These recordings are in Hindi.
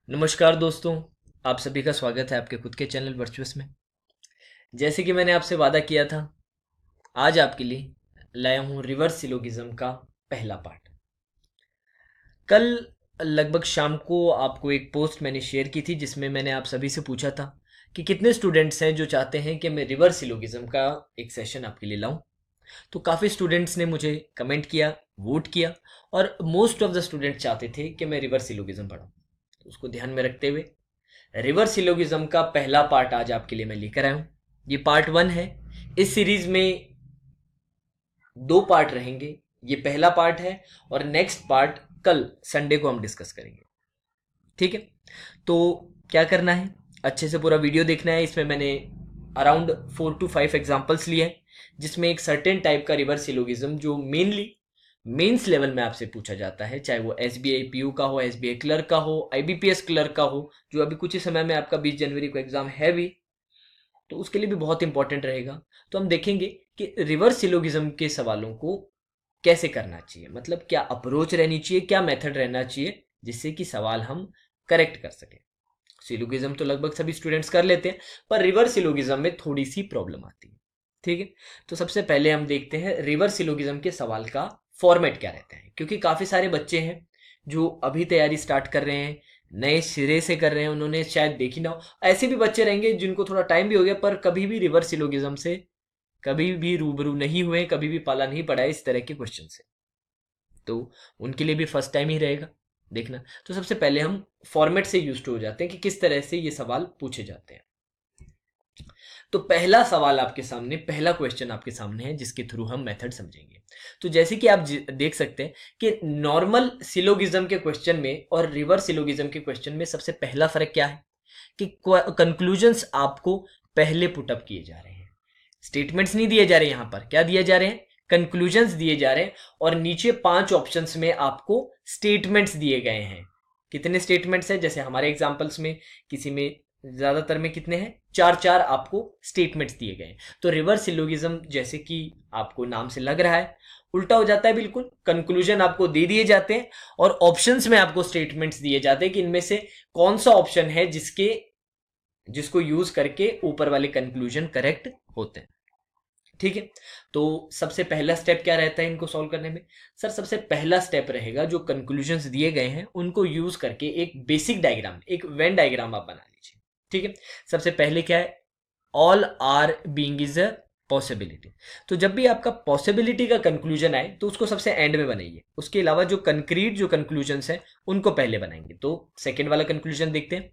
नमस्कार दोस्तों। आप सभी का स्वागत है आपके खुद के चैनल वर्चुअस में। जैसे कि मैंने आपसे वादा किया था, आज आपके लिए लाया हूँ रिवर्स सिलोगिज्म का पहला पार्ट। कल लगभग शाम को आपको एक पोस्ट मैंने शेयर की थी जिसमें मैंने आप सभी से पूछा था कि कितने स्टूडेंट्स हैं जो चाहते हैं कि मैं रिवर्स सिलोगिज्म का एक सेशन आपके लिए लाऊं। तो काफ़ी स्टूडेंट्स ने मुझे कमेंट किया, वोट किया और मोस्ट ऑफ द स्टूडेंट चाहते थे कि मैं रिवर्स सिलोगिज्म पढ़ाऊं। तो उसको ध्यान में रखते हुए रिवर्स सिलोगिज्म का पहला पार्ट आज आपके लिए मैं लेकर आया हूं। ये पार्ट 1 है। इस सीरीज में 2 पार्ट रहेंगे। ये पहला पार्ट है और नेक्स्ट पार्ट कल संडे को हम डिस्कस करेंगे। ठीक है, तो क्या करना है, अच्छे से पूरा वीडियो देखना है। इसमें मैंने अराउंड 4 to 5 एग्जाम्पल्स लिए हैं जिसमें एक सर्टेन टाइप का रिवर्स सिलोगिज्म जो मेनली मेंस लेवल में आपसे पूछा जाता है, चाहे वो एसबीआई पीयू का हो, एसबीआई क्लर्क का हो, आईबीपीएस क्लर्क का हो, जो अभी कुछ ही समय में आपका 20 जनवरी को एग्जाम है भी, तो उसके लिए भी बहुत इंपॉर्टेंट रहेगा। तो हम देखेंगे कि रिवर्स सिलोगिज्म के सवालों को कैसे करना चाहिए, मतलब क्या अप्रोच रहनी चाहिए, क्या मेथड रहना चाहिए जिससे कि सवाल हम करेक्ट कर सकें। सिलोगिज्म तो लगभग सभी स्टूडेंट्स कर लेते हैं, पर रिवर्स सिलोगिज्म में थोड़ी सी प्रॉब्लम आती है। ठीक है, तो सबसे पहले हम देखते हैं रिवर्स सिलोगिज्म के सवाल का फॉर्मेट क्या रहता है, क्योंकि काफी सारे बच्चे हैं जो अभी तैयारी स्टार्ट कर रहे हैं, नए सिरे से कर रहे हैं, उन्होंने शायद देखी ना हो। ऐसे भी बच्चे रहेंगे जिनको थोड़ा टाइम भी हो गया पर कभी भी रिवर्स सिलोगिज्म से कभी भी रूबरू नहीं हुए, कभी भी पाला नहीं पड़ा है इस तरह के क्वेश्चन से, तो उनके लिए भी फर्स्ट टाइम ही रहेगा देखना। तो सबसे पहले हम फॉर्मेट से यूज्ड हो जाते हैं कि किस तरह से ये सवाल पूछे जाते हैं। तो पहला सवाल आपके सामने, पहला क्वेश्चन आपके सामने है जिसके थ्रू हम मेथड समझेंगे। तो जैसे कि आप देख सकते हैं कि नॉर्मल सिलोगिज्म के क्वेश्चन में और रिवर्स सिलोगिज्म के क्वेश्चन में सबसे पहला फर्क क्या है कि कंक्लूजन्स आपको पहले पुटअप किए जा रहे हैं। स्टेटमेंट्स नहीं दिए जा रहे, यहां पर क्या दिए जा रहे हैं, कंक्लूजन्स दिए जा रहे हैं। और नीचे 5 ऑप्शंस में आपको स्टेटमेंट्स दिए गए हैं। कितने स्टेटमेंट्स हैं, जैसे हमारे एग्जांपल्स में किसी में ज्यादातर में कितने हैं, 4 आपको स्टेटमेंट्स दिए गए। तो रिवर्स सिलोगिज्म जैसे कि आपको नाम से लग रहा है उल्टा हो जाता है बिल्कुल। कंक्लूजन आपको दे दिए जाते हैं और ऑप्शंस में आपको स्टेटमेंट्स दिए जाते हैं कि इनमें से कौन सा ऑप्शन है जिसको यूज करके ऊपर वाले कंक्लूजन करेक्ट होते हैं। ठीक है, तो सबसे पहला स्टेप क्या रहता है इनको सॉल्व करने में। सर सबसे पहला स्टेप रहेगा जो कंक्लूजन्स दिए गए हैं उनको यूज करके एक बेसिक डायग्राम, एक वेन डायग्राम आप बना लीजिए। ठीक है, सबसे पहले क्या है, all R being is a possibility. तो जब भी आपका पॉसिबिलिटी का कंक्लूजन आए तो उसको सबसे एंड में बनाइए। उसके अलावा जो कंक्रीट जो कंक्लूजन्स है उनको पहले बनाएंगे। तो सेकेंड वाला कंक्लूजन देखते हैं,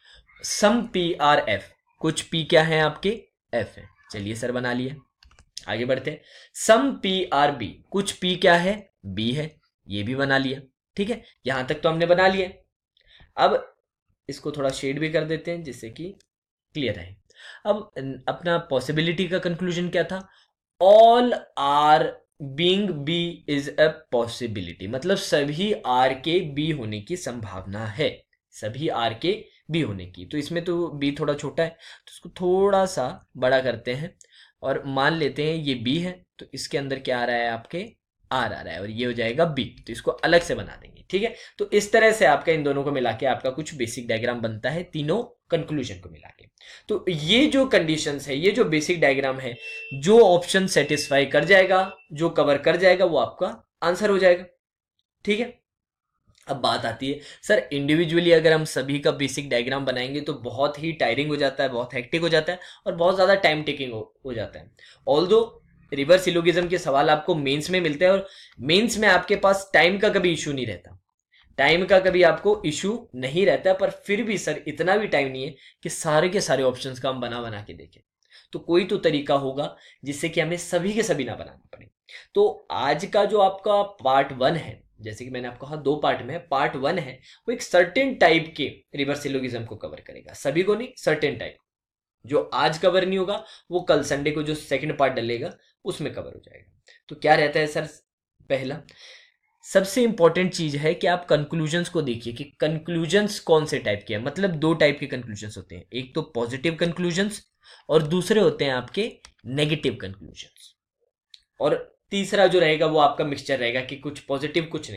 सम पी आर एफ। कुछ पी क्या है आपके, एफ है। चलिए सर बना लिया, आगे बढ़ते हैं। सम पी आर बी, कुछ पी क्या है, बी है, ये भी बना लिया। ठीक है, यहां तक तो हमने बना लिया। अब इसको थोड़ा शेड भी कर देते हैं जिससे कि क्लियर है। अब अपना पॉसिबिलिटी का कंक्लूजन क्या था, all R being B is a possibility, मतलब सभी आर के बी होने की संभावना है, सभी आर के बी होने की। तो इसमें तो बी थोड़ा छोटा है तो इसको थोड़ा सा बड़ा करते हैं और मान लेते हैं ये बी है, तो इसके अंदर क्या आ रहा है, आपके आर आ रहा है और ये हो जाएगा बी, तो इसको अलग से बना देंगे। ठीक है, तो इस तरह से आपका इन दोनों को मिला के आपका कुछ बेसिक डायग्राम बनता है, तीनों कंक्लूजन को मिला के। तो ये जो कंडीशंस है, ये जो बेसिक डायग्राम है, जो ऑप्शन सेटिस्फाई कर जाएगा, जो कवर कर जाएगा, वो आपका आंसर हो जाएगा। ठीक है, अब बात आती है सर इंडिविजुअली अगर हम सभी का बेसिक डायग्राम बनाएंगे तो बहुत ही टायरिंग हो जाता है, बहुत हेक्टिक हो जाता है और बहुत ज़्यादा टाइम टेकिंग हो जाता है। ऑल्दो रिवर्स सिलोगिज्म के सवाल आपको मेंस में मिलते हैं और मेंस में आपके पास टाइम का कभी इशू नहीं रहता, टाइम का कभी आपको इशू नहीं रहता है, पर फिर भी सर इतना भी टाइम नहीं है कि सारे के सारे ऑप्शंस का हम बना बना के देखें। तो कोई तो तरीका होगा जिससे कि हमें सभी के सभी ना बनाना पड़े। तो आज का जो आपका पार्ट 1 है, जैसे कि मैंने आपको कहा 2 पार्ट में है, पार्ट 1 है वो एक सर्टेन टाइप के रिवर्स सिलोगिज्म को कवर करेगा, सभी को नहीं, सर्टेन टाइप। जो आज कवर नहीं होगा वो कल संडे को जो सेकंड पार्ट डलेगा उसमें कवर हो जाएगा। तो क्या रहता है सर, पहला सबसे इंपॉर्टेंट चीज है कि आप कंक्लूजन्स को देखिए कि कंक्लूजन्स कौन से टाइप के हैं। मतलब 2 टाइप के कंक्लूजन्स होते हैं, एक तो पॉजिटिव कंक्लूजन्स और दूसरे होते हैं आपके नेगेटिव कंक्लूजन्स। और तीसरा जो रहेगा वो आपका मिक्सचर रहेगा कि कुछ पॉजिटिव कुछ नेगेटिव।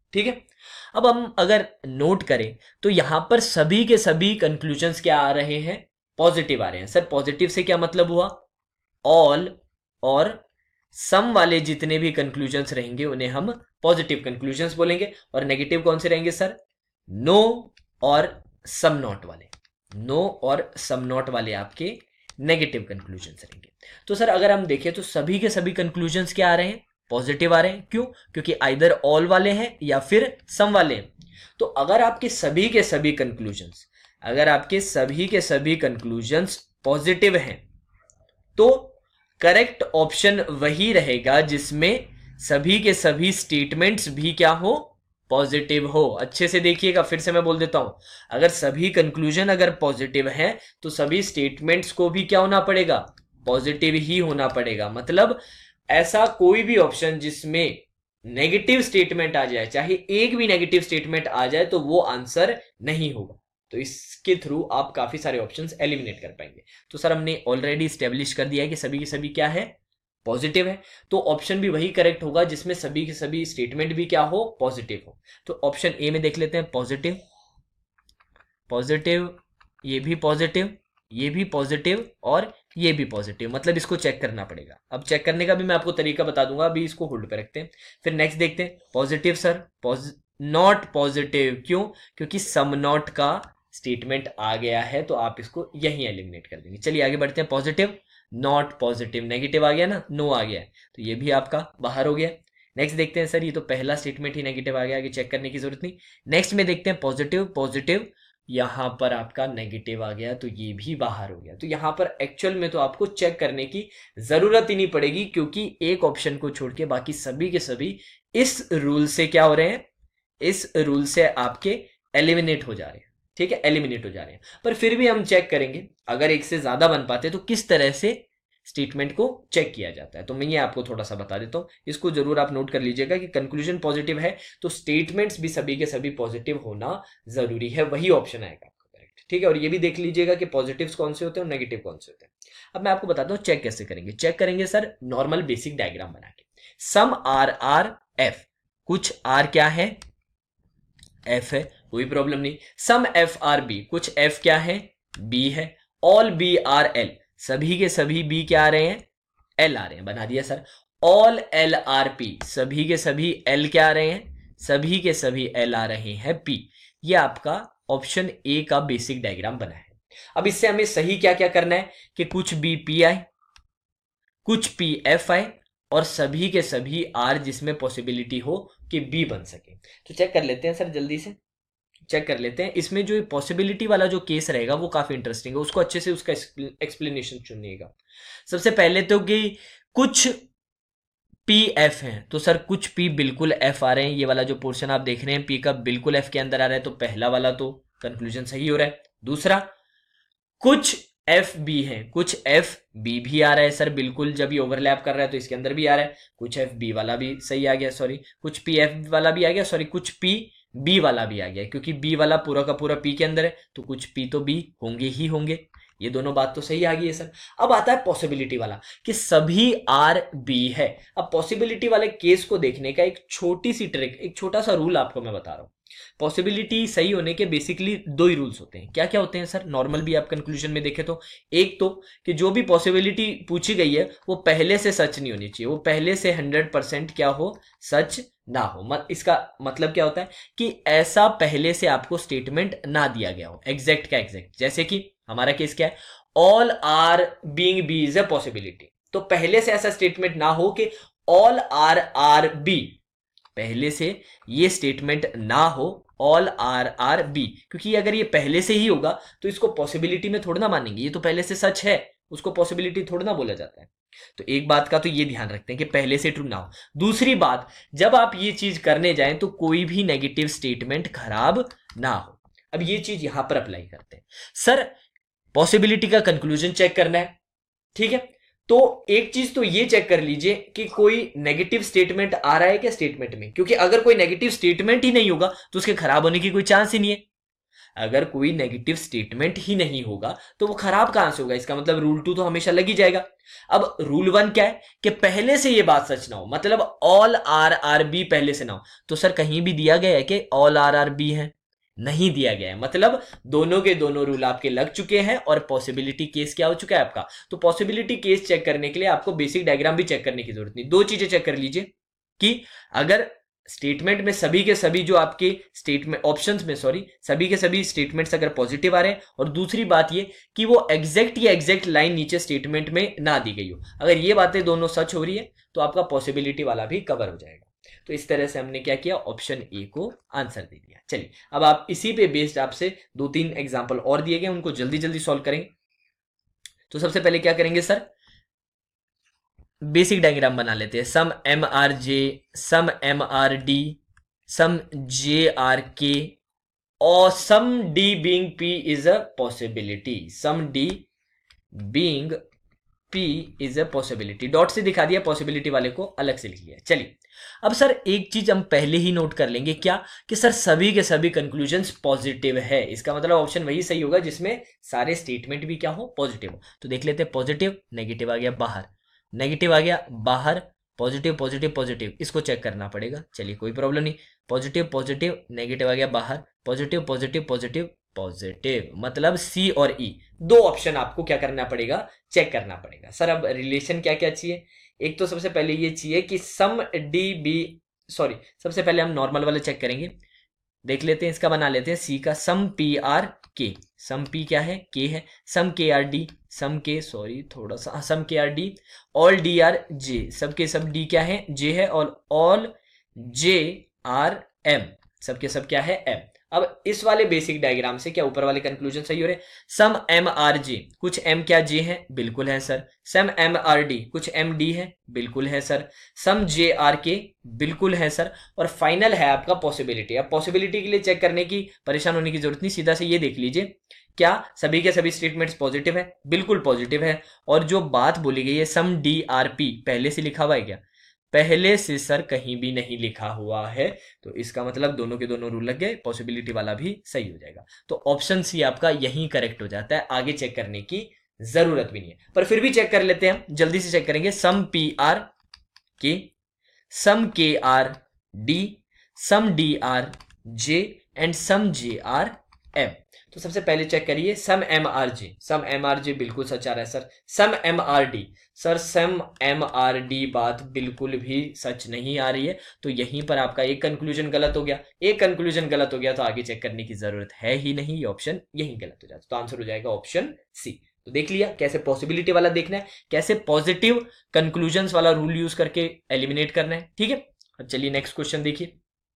ठीक है। अब हम अगर नोट करें तो यहां पर सभी के सभी कंक्लूजन्स क्या आ रहे हैं, पॉजिटिव आ रहे हैं। सर पॉजिटिव से क्या मतलब हुआ, ऑल और सम वाले जितने भी कंक्लूजन्स रहेंगे उन्हें हम पॉजिटिव कंक्लूजन्स बोलेंगे, और नेगेटिव कौन से रहेंगे सर, नो और सम नॉट वाले, नो और सम नॉट वाले आपके नेगेटिव कंक्लूजन्स रहेंगे। तो सर अगर हम देखें तो सभी के सभी कंक्लूजन्स क्या आ रहे हैं, पॉजिटिव आ रहे हैं। क्यों, क्योंकि आइदर ऑल वाले हैं या फिर सम वाले हैं। तो अगर आपके सभी के सभी कंक्लूजन्स, अगर आपके सभी के सभी कंक्लूजन्स पॉजिटिव हैं तो करेक्ट ऑप्शन वही रहेगा जिसमें सभी के सभी स्टेटमेंट्स भी क्या हो, पॉजिटिव हो। अच्छे से देखिएगा, फिर से मैं बोल देता हूं, अगर सभी कंक्लूजन अगर पॉजिटिव हैं तो सभी स्टेटमेंट्स को भी क्या होना पड़ेगा, पॉजिटिव ही होना पड़ेगा। मतलब ऐसा कोई भी ऑप्शन जिसमें नेगेटिव स्टेटमेंट आ जाए, चाहे एक भी नेगेटिव स्टेटमेंट आ जाए, तो वो आंसर नहीं होगा। तो इसके थ्रू आप काफी सारे ऑप्शंस एलिमिनेट कर पाएंगे। तो सर हमने ऑलरेडी स्टेब्लिश कर दिया है कि सभी के सभी क्या है, पॉजिटिव है। तो ऑप्शन भी वही करेक्ट होगा जिसमें सभी के सभी स्टेटमेंट भी क्या हो, पॉजिटिव हो। तो ऑप्शन ए में देख लेते हैं, पॉजिटिव, पॉजिटिव, ये भी पॉजिटिव, ये भी पॉजिटिव और ये भी पॉजिटिव। मतलब इसको चेक करना पड़ेगा। अब चेक करने का भी मैं आपको तरीका बता दूंगा, अभी इसको होल्ड पे रखते हैं। फिर नेक्स्ट देखते हैं, पॉजिटिव सर, नॉट पॉजिटिव। क्यों, क्योंकि सम नॉट का स्टेटमेंट आ गया है, तो आप इसको यहीं एलिमिनेट कर देंगे। चलिए आगे बढ़ते हैं, पॉजिटिव, नॉट पॉजिटिव, नेगेटिव आ गया ना, नो आ गया है, तो ये भी आपका बाहर हो गया। नेक्स्ट देखते हैं, सर ये तो पहला स्टेटमेंट ही नेगेटिव आ गया, आगे चेक करने की जरूरत नहीं। नेक्स्ट में देखते हैं, पॉजिटिव, पॉजिटिव, यहां पर आपका नेगेटिव आ गया, तो ये भी बाहर हो गया। तो यहां पर एक्चुअल में तो आपको चेक करने की जरूरत ही नहीं पड़ेगी, क्योंकि एक ऑप्शन को छोड़ के बाकी सभी के सभी इस रूल से क्या हो रहे हैं, इस रूल से आपके एलिमिनेट हो जा रहे हैं। ठीक है, एलिमिनेट हो जा रहे हैं। पर फिर भी हम चेक करेंगे, अगर एक से ज्यादा बन पाते तो किस तरह से स्टेटमेंट को चेक किया जाता है। तो मैं ये आपको थोड़ा सा बता देता हूं, इसको जरूर आप नोट कर लीजिएगा कि कंक्लूजन पॉजिटिव है तो स्टेटमेंट्स भी सभी के सभी पॉजिटिव होना जरूरी है, वही ऑप्शन आएगा आपका करेक्ट। ठीक है, और ये भी देख लीजिएगा कि पॉजिटिव्स कौन से होते हैं और नेगेटिव कौन से होते हैं। अब मैं आपको बताता हूं चेक कैसे करेंगे। चेक करेंगे सर नॉर्मल बेसिक डायग्राम बना के, सम आर एफ, कुछ आर क्या है, एफ है, कोई प्रॉब्लम नहीं। सम एफ आर बी, कुछ एफ क्या है, बी है। ऑल बी आर एल, सभी के सभी बी क्या आ रहे हैं, एल आ रहे हैं, बना दिया sir. All L are P, सभी के सभी एल क्या आ रहे हैं, सभी के सभी एल आ रहे हैं पी। ये आपका ऑप्शन ए का बेसिक डायग्राम बना है। अब इससे हमें सही क्या क्या करना है कि कुछ बी पी आए, कुछ पी एफ आए, और सभी के सभी आर जिसमें पॉसिबिलिटी हो कि बी बन सके। तो चेक कर लेते हैं सर, जल्दी से चेक कर लेते हैं। इसमें जो पॉसिबिलिटी वाला जो केस रहेगा वो काफी इंटरेस्टिंग है, उसको अच्छे से उसका एक्सप्लेनेशन चुनिएगा। सबसे पहले तो कि कुछ पी एफ है, तो सर कुछ पी बिल्कुल एफ आ रहे हैं। ये वाला जो पोर्शन आप देख रहे हैं पी का बिल्कुल एफ के अंदर आ रहा है, तो पहला वाला तो कंक्लूजन सही हो रहा है। दूसरा, कुछ एफ बी है, कुछ एफ बी भी आ रहा है सर बिल्कुल, जब ये ओवरलैप कर रहा है तो इसके अंदर भी आ रहा है। कुछ एफ बी वाला भी सही आ गया, सॉरी कुछ पी एफ वाला भी आ गया, सॉरी कुछ पी बी वाला भी आ गया, क्योंकि बी वाला पूरा का पूरा पी के अंदर है, तो कुछ पी तो बी होंगे ही होंगे। ये दोनों बात तो सही आ गई है सर। अब आता है पॉसिबिलिटी वाला कि सभी आर बी है। अब पॉसिबिलिटी वाले केस को देखने का एक छोटी सी ट्रिक, एक छोटा सा रूल आपको मैं बता रहा हूं। पॉसिबिलिटी सही होने के बेसिकली दो ही रूल्स होते हैं। क्या क्या होते हैं सर, नॉर्मल भी आप कंक्लूजन में देखें तो, एक तो कि जो भी पॉसिबिलिटी पूछी गई है वो पहले से सच नहीं होनी चाहिए, वो पहले से 100% क्या हो, सच ना हो। इसका मतलब क्या होता है कि ऐसा पहले से आपको स्टेटमेंट ना दिया गया हो, एग्जैक्ट का एग्जैक्ट। जैसे कि हमारा केस क्या है, all R being B is a possibility, तो पहले से ऐसा स्टेटमेंट ना हो कि ऑल आर बी, पहले से ये स्टेटमेंट ना हो ऑल आर बी, क्योंकि अगर ये पहले से ही होगा तो इसको पॉसिबिलिटी में थोड़ा ना मानेंगे, ये तो पहले से सच है, उसको पॉसिबिलिटी थोड़ा ना बोला जाता है। तो एक बात का तो ये ध्यान रखते हैं कि पहले से ट्रू ना हो। दूसरी बात, जब आप ये चीज करने जाएं तो कोई भी नेगेटिव स्टेटमेंट खराब ना हो। अब ये चीज यहां पर अप्लाई करते हैं सर, पॉसिबिलिटी का कंक्लूजन चेक करना है, ठीक है। तो एक चीज तो ये चेक कर लीजिए कि कोई नेगेटिव स्टेटमेंट आ रहा है क्या स्टेटमेंट में, क्योंकि अगर कोई नेगेटिव स्टेटमेंट ही नहीं होगा तो उसके खराब होने की कोई चांस ही नहीं है। अगर कोई नेगेटिव स्टेटमेंट ही नहीं होगा तो वो खराब कहां से होगा, इसका मतलब रूल 2 तो हमेशा लग ही जाएगा। अब रूल 1 क्या है कि पहले से ये बात सच ना हो, मतलब ऑल आर बी पहले से ना हो। तो सर कहीं भी दिया गया है कि ऑल आर बी है? नहीं दिया गया है, मतलब दोनों के दोनों रूल आपके लग चुके हैं और पॉसिबिलिटी केस क्या हो चुका है आपका। तो पॉसिबिलिटी केस चेक करने के लिए आपको बेसिक डायग्राम भी चेक करने की जरूरत नहीं, दो चीजें चेक कर लीजिए कि अगर स्टेटमेंट में सभी के सभी जो आपके स्टेटमेंट ऑप्शंस में सभी के सभी स्टेटमेंट्स अगर पॉजिटिव आ रहे हैं, और दूसरी बात ये कि वो एग्जैक्ट या एग्जैक्ट लाइन नीचे स्टेटमेंट में ना दी गई हो, अगर ये बातें दोनों सच हो रही है तो आपका पॉसिबिलिटी वाला भी कवर हो जाएगा। तो इस तरह से हमने क्या किया, ऑप्शन ए को आंसर दे दिया। चलिए अब आप इसी पे बेस्ड आपसे 2-3 एग्जांपल और दिए गए, उनको जल्दी जल्दी सॉल्व करेंगे। तो सबसे पहले क्या करेंगे सर, बेसिक डायग्राम बना लेते हैं। Some M are J, some M are D, some J are K, और some D being P is a possibility. Some D being P is a possibility, dot से दिखा दिया, पॉसिबिलिटी वाले को अलग से लिख लिया। चलिए अब सर एक चीज हम पहले ही नोट कर लेंगे, क्या कि सर सभी के सभी कंक्लूजन्स पॉजिटिव है, इसका मतलब ऑप्शन वही सही होगा जिसमें सारे स्टेटमेंट भी क्या हो, पॉजिटिव हो। तो देख लेते हैं, पॉजिटिव नेगेटिव आ गया बाहर, नेगेटिव आ गया बाहर, पॉजिटिव पॉजिटिव पॉजिटिव, इसको चेक करना पड़ेगा। चलिए कोई प्रॉब्लम नहीं, पॉजिटिव पॉजिटिव नेगेटिव आ गया बाहर, पॉजिटिव पॉजिटिव पॉजिटिव पॉजिटिव, मतलब सी और ई दो ऑप्शन आपको क्या करना पड़ेगा, चेक करना पड़ेगा। सर अब रिलेशन क्या क्या चाहिए, एक तो सबसे पहले ये चाहिए कि सम डी बी, सबसे पहले हम नॉर्मल वाले चेक करेंगे, देख लेते हैं, इसका बना लेते हैं सी का, सम P are K, some P क्या है, के है, सम के आर डी, सम के थोड़ा सा, some K are D, all D are J, सबके सब डी क्या है, जे है, और ऑल जे आर एम, सबके सब क्या है, एम। अब इस वाले बेसिक डायग्राम से क्या ऊपर वाले कंक्लूजन सही हो रहे, सम एम आर जे, कुछ एम क्या जे है, बिल्कुल है sir, some M are D कुछ एम डी है, बिल्कुल है सर, सम जे आर के बिल्कुल है सर, और फाइनल है आपका पॉसिबिलिटी। अब पॉसिबिलिटी के लिए चेक करने की परेशान होने की जरूरत नहीं, सीधा से ये देख लीजिए क्या सभी के सभी स्टेटमेंट्स पॉजिटिव है, बिल्कुल पॉजिटिव है। और जो बात बोली गई है सम डी आर पी, पहले से लिखा हुआ है क्या, पहले से सर कहीं भी नहीं लिखा हुआ है, तो इसका मतलब दोनों के दोनों रूल लग गए, पॉसिबिलिटी वाला भी सही हो जाएगा। तो ऑप्शन सी आपका यही करेक्ट हो जाता है, आगे चेक करने की जरूरत भी नहीं है, पर फिर भी चेक कर लेते हैं, जल्दी से चेक करेंगे। सम P are K, some K are D, some D are J, and some J are M. तो सबसे पहले चेक करिए some M are J, some M are J बिल्कुल सच आ रहा है sir. Some M are D, sir some M are D बात बिल्कुल भी सच नहीं आ रही है, तो यहीं पर आपका एक कंक्लूजन गलत हो गया, एक कंक्लूजन गलत हो गया तो आगे चेक करने की जरूरत है ही नहीं, ये ऑप्शन यहीं गलत हो जाता, तो आंसर हो जाएगा ऑप्शन सी। तो देख लिया कैसे पॉसिबिलिटी वाला देखना है, कैसे पॉजिटिव कंक्लूजन्स वाला रूल यूज करके एलिमिनेट करना है, ठीक है। अब चलिए नेक्स्ट क्वेश्चन देखिए,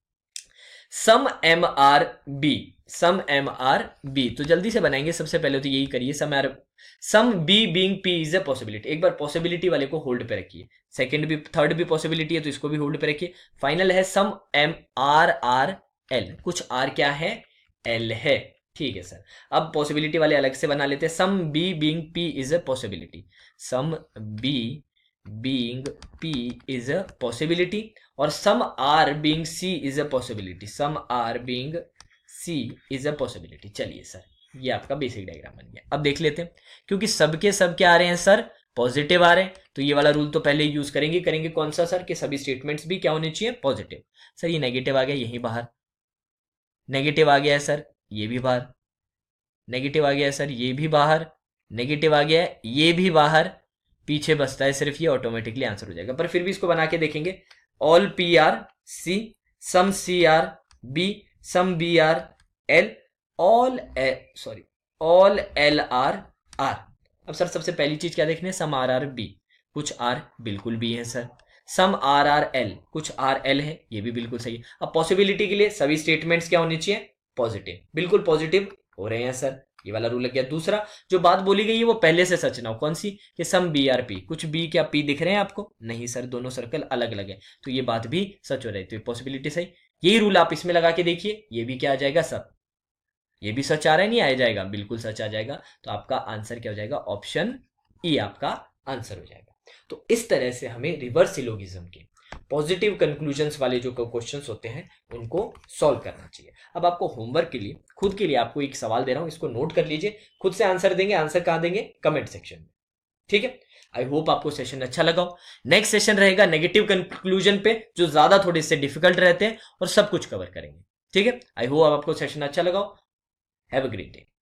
some M are B, some M are B, तो जल्दी से बनाएंगे, सबसे पहले तो यही करिए, some B being P is a possibility, एक बार पॉसिबिलिटी वाले को होल्ड पे रखिए, सेकंड भी थर्ड भी पॉसिबिलिटी है तो इसको भी होल्ड पे रखिए। फाइनल है some M are are L, कुछ आर क्या है, एल है, ठीक है सर। अब पॉसिबिलिटी वाले अलग से बना लेते हैं, some B being P is a possibility, some B being P is a possibility, और some R being C is a possibility, some R being C is a possibility. चलिए सर ये आपका बेसिक डायग्राम बन गया। अब देख लेते हैं, क्योंकि सबके सब क्या आ रहे हैं सर, पॉजिटिव आ रहे हैं, तो ये वाला रूल तो पहले यूज करेंगे कौन सा सर, कि सभी स्टेटमेंट्स भी क्या होने चाहिए, पॉजिटिव। सर ये नेगेटिव आ गया, यही बाहर, नेगेटिव आ गया है सर, ये भी बाहर, नेगेटिव आ गया है सर, ये भी बाहर, नेगेटिव आ गया है, ये भी बाहर, पीछे बचता है सिर्फ ये, ऑटोमेटिकली आंसर हो जाएगा। पर फिर भी इसको बना के देखेंगे, all P are C, some C are B, some B are L, all L are R. अब सर सबसे पहली चीज क्या देखने, सम आर आर बी, कुछ आर बिल्कुल बी है sir, some R are L, कुछ आर एल है, ये भी बिल्कुल सही है। अब पॉसिबिलिटी के लिए सभी स्टेटमेंट्स क्या होने चाहिए, पॉजिटिव, बिल्कुल पॉजिटिव हो रहे हैं सर, ये वाला रूल लग गया। दूसरा जो बात बोली गई है वो पहले से सच ना हो, कौन सी, कि सम बी आर पी, कुछ बी क्या पी दिख रहे हैं आपको, नहीं सर, दोनों सर्कल अलग अलग है, तो ये बात भी सच हो रही है, तो पॉसिबिलिटी सही। यही रूल आप इसमें लगा के देखिए, ये भी क्या आ जाएगा सर, ये भी सच आ रहा है, नहीं आ जाएगा, बिल्कुल सच आ जाएगा, तो आपका आंसर क्या हो जाएगा, ऑप्शन ई आपका आंसर हो जाएगा। तो इस तरह से हमें रिवर्स सिलोगिज्म के पॉजिटिव कंक्लूजन्स वाले जो क्वेश्चंस होते हैं उनको सॉल्व करना चाहिए। अब आपको होमवर्क के लिए, खुद के लिए आपको एक सवाल दे रहा हूं, इसको नोट कर लीजिए। खुद से आंसर देंगे, आंसर कहां देंगे? कमेंट सेक्शन में, ठीक है। आई होप आपको सेशन अच्छा लगा हो। नेक्स्ट सेशन रहेगा नेगेटिव कंक्लूजन पे, जो ज्यादा थोड़े से डिफिकल्ट रहते हैं और सब कुछ कवर करेंगे, ठीक है। आई होप आपको सेशन अच्छा लगा हो। Have a great day.